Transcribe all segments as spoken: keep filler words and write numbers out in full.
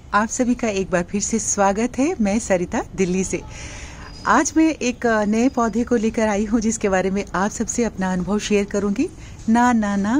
आप सभी का एक बार फिर से स्वागत है। मैं सरिता दिल्ली से। आज मैं एक नए पौधे को लेकर आई हूँ जिसके बारे में आप सबसे अपना अनुभव शेयर करूँगी। ना ना ना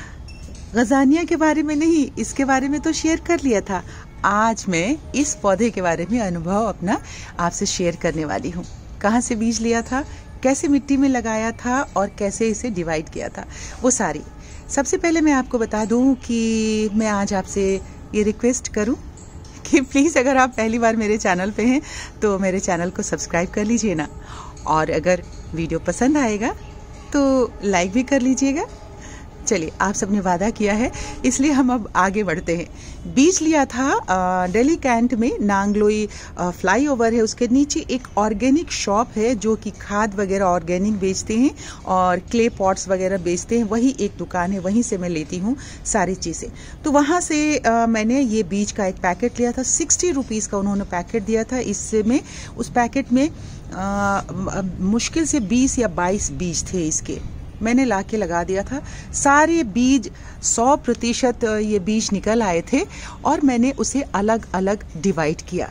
गजानिया के बारे में नहीं, इसके बारे में तो शेयर कर लिया था। आज मैं इस पौधे के बारे में अनुभव अपना आपसे शेयर करने वाली हूँ। कहाँ से बीज लिया था, कैसे मिट्टी में लगाया था और कैसे इसे डिवाइड किया था, वो सारी। सबसे पहले मैं आपको बता दूँ कि मैं आज आपसे ये रिक्वेस्ट करूँ कि प्लीज़ अगर आप पहली बार मेरे चैनल पे हैं तो मेरे चैनल को सब्सक्राइब कर लीजिए ना, और अगर वीडियो पसंद आएगा तो लाइक भी कर लीजिएगा। चलिए, आप सबने वादा किया है इसलिए हम अब आगे बढ़ते हैं। बीज लिया था दिल्ली कैंट में, नांगलोई फ्लाईओवर है, उसके नीचे एक ऑर्गेनिक शॉप है जो कि खाद वगैरह ऑर्गेनिक बेचते हैं और क्ले पॉट्स वगैरह बेचते हैं। वही एक दुकान है, वहीं से मैं लेती हूँ सारी चीज़ें। तो वहाँ से आ, मैंने ये बीज का एक पैकेट लिया था। सिक्सटी रुपीज़ का उन्होंने पैकेट दिया था। इसमें उस पैकेट में आ, मुश्किल से बीस या बाईस बीज थे। इसके मैंने लाके लगा दिया था। सारे बीज सौ प्रतिशत ये बीज निकल आए थे और मैंने उसे अलग अलग डिवाइड किया।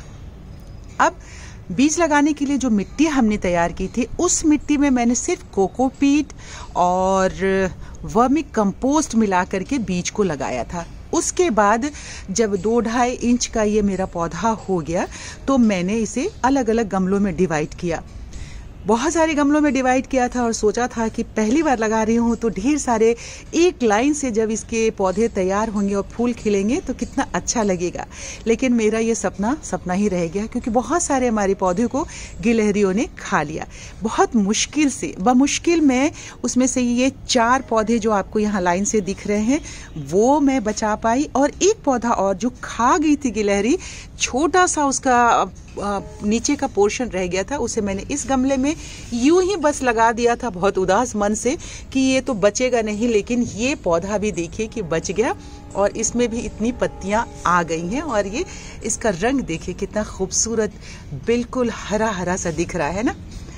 अब बीज लगाने के लिए जो मिट्टी हमने तैयार की थी, उस मिट्टी में मैंने सिर्फ कोकोपीट और वर्मी कंपोस्ट मिला करके बीज को लगाया था। उसके बाद जब दो ढाई इंच का ये मेरा पौधा हो गया तो मैंने इसे अलग अलग गमलों में डिवाइड किया। बहुत सारे गमलों में डिवाइड किया था और सोचा था कि पहली बार लगा रही हूँ तो ढेर सारे एक लाइन से जब इसके पौधे तैयार होंगे और फूल खिलेंगे तो कितना अच्छा लगेगा। लेकिन मेरा ये सपना सपना ही रह गया, क्योंकि बहुत सारे हमारे पौधे को गिलहरियों ने खा लिया। बहुत मुश्किल से बमुश्किल मैं उसमें से ये चार पौधे जो आपको यहाँ लाइन से दिख रहे हैं वो मैं बचा पाई, और एक पौधा और जो खा गई थी गिलहरी, छोटा सा उसका नीचे का पोर्शन रह गया था, उसे मैंने इस गमले में यूं ही बस लगा दिया था बहुत उदास मन से कि ये तो बचेगा नहीं। लेकिन ये पौधा भी देखिए कि बच गया और इसमें भी इतनी पत्तियां आ गई हैं और ये इसका रंग देखिए कितना खूबसूरत, बिल्कुल हरा हरा सा दिख रहा है ना।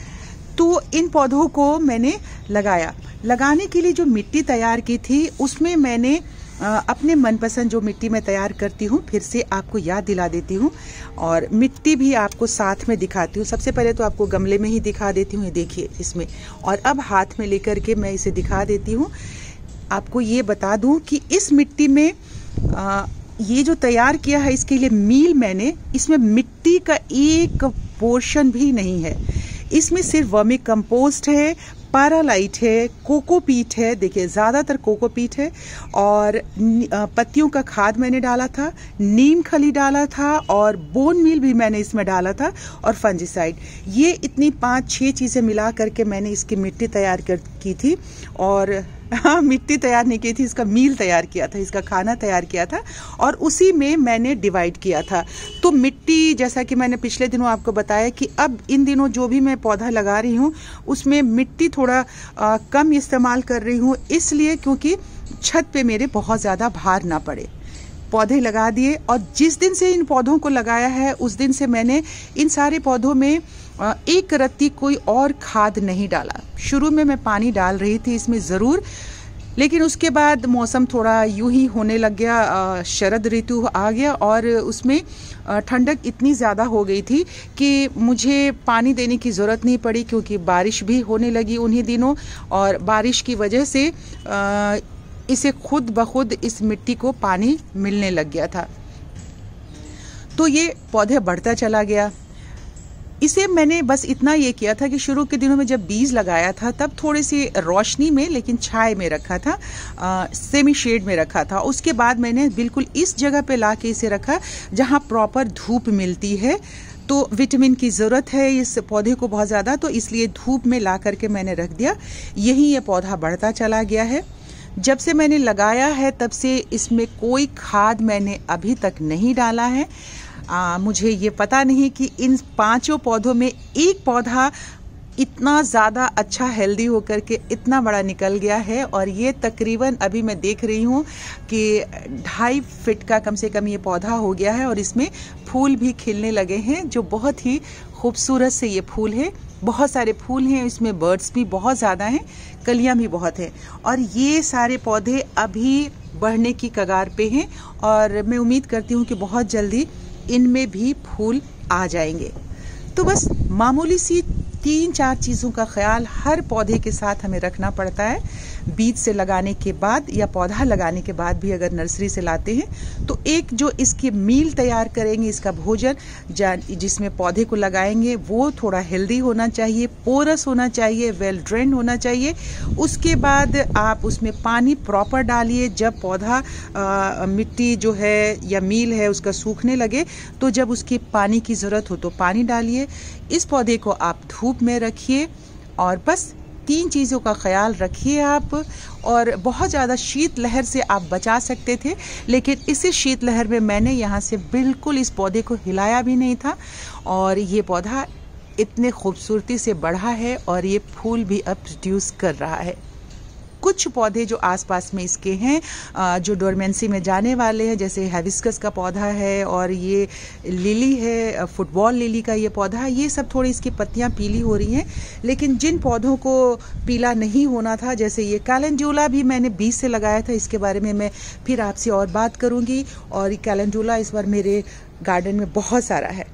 तो इन पौधों को मैंने लगाया। लगाने के लिए जो मिट्टी तैयार की थी उसमें मैंने अपने मनपसंद जो मिट्टी में तैयार करती हूँ, फिर से आपको याद दिला देती हूँ और मिट्टी भी आपको साथ में दिखाती हूँ। सबसे पहले तो आपको गमले में ही दिखा देती हूँ, ये देखिए इसमें, और अब हाथ में लेकर के मैं इसे दिखा देती हूँ। आपको ये बता दूँ कि इस मिट्टी में आ, ये जो तैयार किया है इसके लिए मील मैंने, इसमें मिट्टी का एक पोर्शन भी नहीं है। इसमें सिर्फ वर्मी कंपोस्ट है, पारालाइट है, कोकोपीट है, देखिए ज़्यादातर कोकोपीट है, और पत्तियों का खाद मैंने डाला था, नीम खली डाला था, और बोन मील भी मैंने इसमें डाला था, और फंजीसाइड। ये इतनी पांच छह चीज़ें मिला करके मैंने इसकी मिट्टी तैयार कर की थी। और हाँ, मिट्टी तैयार नहीं की थी, इसका मील तैयार किया था, इसका खाना तैयार किया था, और उसी में मैंने डिवाइड किया था। तो मिट्टी, जैसा कि मैंने पिछले दिनों आपको बताया कि अब इन दिनों जो भी मैं पौधा लगा रही हूँ उसमें मिट्टी थोड़ा आ, कम इस्तेमाल कर रही हूँ, इसलिए क्योंकि छत पे मेरे बहुत ज़्यादा भार ना पड़े। पौधे लगा दिए और जिस दिन से इन पौधों को लगाया है उस दिन से मैंने इन सारे पौधों में एक रत्ती कोई और खाद नहीं डाला। शुरू में मैं पानी डाल रही थी इसमें ज़रूर, लेकिन उसके बाद मौसम थोड़ा यूं ही होने लग गया, शरद ऋतु आ गया और उसमें ठंडक इतनी ज़्यादा हो गई थी कि मुझे पानी देने की ज़रूरत नहीं पड़ी, क्योंकि बारिश भी होने लगी उन्हीं दिनों, और बारिश की वजह से इसे खुद ब खुद इस मिट्टी को पानी मिलने लग गया था। तो ये पौधे बढ़ता चला गया। इसे मैंने बस इतना ये किया था कि शुरू के दिनों में जब बीज लगाया था तब थोड़ी सी रोशनी में, लेकिन छाए में रखा था, आ, सेमी शेड में रखा था। उसके बाद मैंने बिल्कुल इस जगह पे ला के इसे रखा जहाँ प्रॉपर धूप मिलती है। तो विटामिन की ज़रूरत है इस पौधे को बहुत ज़्यादा, तो इसलिए धूप में ला करके मैंने रख दिया। यही ये पौधा बढ़ता चला गया है। जब से मैंने लगाया है तब से इसमें कोई खाद मैंने अभी तक नहीं डाला है। आ, मुझे ये पता नहीं कि इन पांचों पौधों में एक पौधा इतना ज़्यादा अच्छा हेल्दी होकर के इतना बड़ा निकल गया है, और ये तकरीबन अभी मैं देख रही हूँ कि ढाई फिट का कम से कम ये पौधा हो गया है, और इसमें फूल भी खिलने लगे हैं जो बहुत ही खूबसूरत से ये फूल है। बहुत सारे फूल हैं, इसमें बर्ड्स भी बहुत ज़्यादा हैं, कलियां भी बहुत हैं, और ये सारे पौधे अभी बढ़ने की कगार पे हैं और मैं उम्मीद करती हूँ कि बहुत जल्दी इनमें भी फूल आ जाएंगे। तो बस मामूली सी तीन चार चीज़ों का ख्याल हर पौधे के साथ हमें रखना पड़ता है। बीज से लगाने के बाद या पौधा लगाने के बाद भी अगर नर्सरी से लाते हैं तो एक जो इसकी मील तैयार करेंगे, इसका भोजन जिसमें पौधे को लगाएंगे वो थोड़ा हेल्दी होना चाहिए, पोरस होना चाहिए, वेल ड्रेन होना चाहिए। उसके बाद आप उसमें पानी प्रॉपर डालिए। जब पौधा आ, मिट्टी जो है या मील है उसका सूखने लगे तो जब उसकी पानी की ज़रूरत हो तो पानी डालिए। इस पौधे को आप धूप में रखिए और बस तीन चीज़ों का ख्याल रखिए आप। और बहुत ज़्यादा शीतलहर से आप बचा सकते थे, लेकिन इसी शीतलहर में मैंने यहाँ से बिल्कुल इस पौधे को हिलाया भी नहीं था और ये पौधा इतने खूबसूरती से बढ़ा है और ये फूल भी अब प्रोड्यूस कर रहा है। कुछ पौधे जो आसपास में इसके हैं जो डोरमेंसी में जाने वाले हैं, जैसे हिबिस्कस का पौधा है और ये लिली है, फुटबॉल लिली का ये पौधा है, ये सब थोड़ी इसकी पत्तियां पीली हो रही हैं। लेकिन जिन पौधों को पीला नहीं होना था, जैसे ये कैलेंडुला भी मैंने बीज से लगाया था, इसके बारे में मैं फिर आपसे और बात करूंगी। और ये कैलेंडुला इस बार मेरे गार्डन में बहुत सारा है।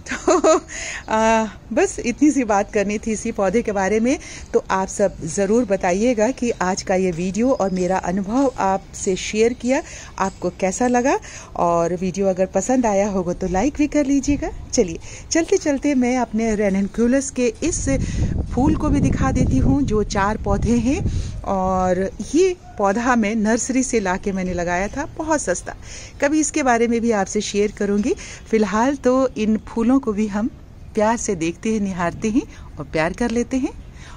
तो आ, बस इतनी सी बात करनी थी इसी पौधे के बारे में। तो आप सब ज़रूर बताइएगा कि आज का ये वीडियो और मेरा अनुभव आपसे शेयर किया आपको कैसा लगा, और वीडियो अगर पसंद आया होगा तो लाइक भी कर लीजिएगा। चलिए चलते चलते मैं अपने रेननक्यूलस के इस फूल को भी दिखा देती हूँ जो चार पौधे हैं। और ये पौधा मैं नर्सरी से लाके मैंने लगाया था, बहुत सस्ता। कभी इसके बारे में भी आपसे शेयर करूँगी। फ़िलहाल तो इन फूलों को भी हम प्यार से देखते हैं, निहारते हैं और प्यार कर लेते हैं।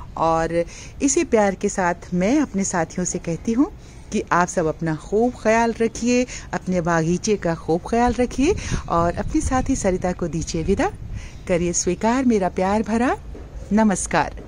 और इसी प्यार के साथ मैं अपने साथियों से कहती हूँ कि आप सब अपना खूब ख्याल रखिए, अपने बागीचे का खूब ख्याल रखिए और अपनी साथी सरिता को दीजिए विदा। करिए स्वीकार मेरा प्यार भरा नमस्कार।